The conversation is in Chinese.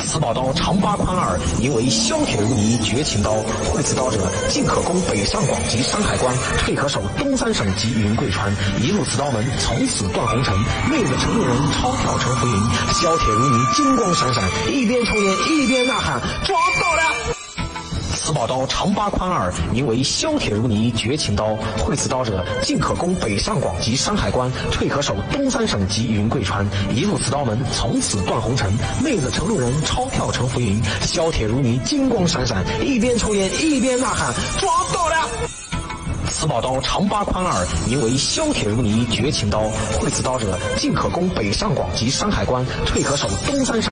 此宝刀长8宽2，名为削铁如泥绝情刀。会此刀者，进可攻北上广及山海关，退可守东三省及云贵川。一入此刀门，从此断红尘。妹子成路人，钞票成浮云。削铁如泥，金光闪闪，一边抽烟一边呐喊，抓到了！此宝刀长8宽2，名为削铁如泥绝情刀。会此刀者，进可攻北上广及山海关，退可守东三省及云贵川。一入此刀门，从此断红尘。妹子成路人，钞票成浮云。削铁如泥，金光闪闪，一边抽烟一边呐喊，抓到了！此宝刀长8宽2，名为削铁如泥绝情刀。会此刀者，进可攻北上广及山海关，退可守东三省。